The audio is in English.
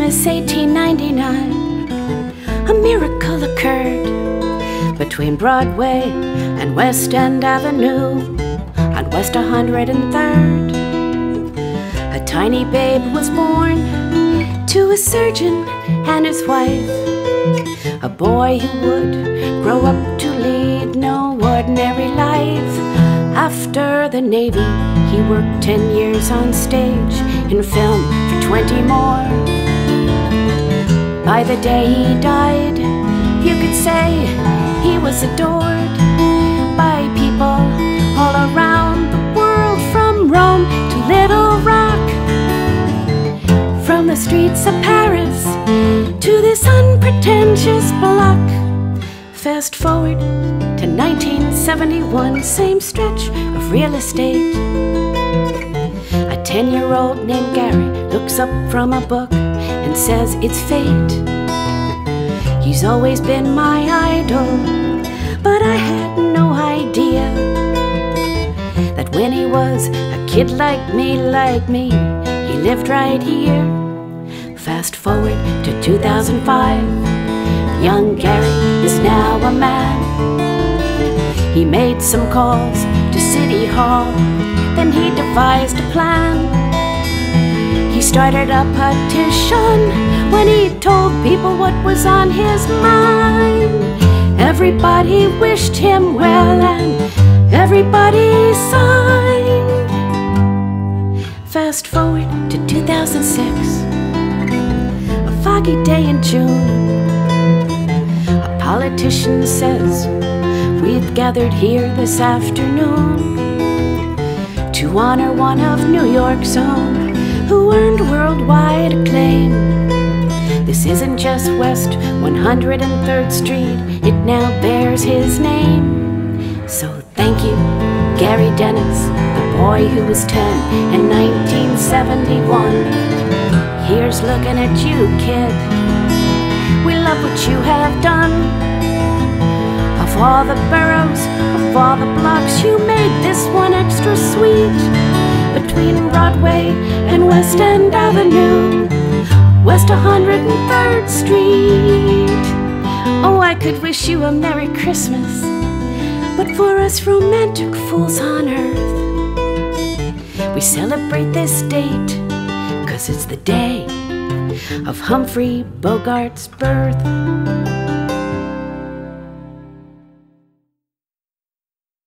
Christmas 1899, a miracle occurred between Broadway and West End Avenue on West 103rd. A tiny babe was born to a surgeon and his wife, a boy who would grow up to lead no ordinary life. After the Navy, he worked 10 years on stage, in film for 20 more. By the day he died, you could say he was adored by people all around the world, from Rome to Little Rock, from the streets of Paris to this unpretentious block. Fast forward to 1971, same stretch of real estate. A 10-year-old named Gary looks up from a book and says it's fate. He's always been my idol, but I had no idea that when he was a kid like me, he lived right here. Fast forward to 2005, young Gary is now a man. He made some calls to City Hall, then he devised a plan. He started a petition when he told people what was on his mind. Everybody wished him well and everybody signed. Fast forward to 2006, a foggy day in June. A politician says we've gathered here this afternoon to honor one of New York's own who earned worldwide acclaim. This isn't just West 103rd Street, it now bears his name. So thank you, Gary Dennis, the boy who was 10 in 1971. Here's looking at you, kid. We love what you have done. Of all the boroughs, of all the blocks, you made this one extra sweet. Between Broadway and West End Avenue, West 103rd Street. Oh, I could wish you a Merry Christmas, but for us romantic fools on earth, we celebrate this date 'cause it's the day of Humphrey Bogart's birth.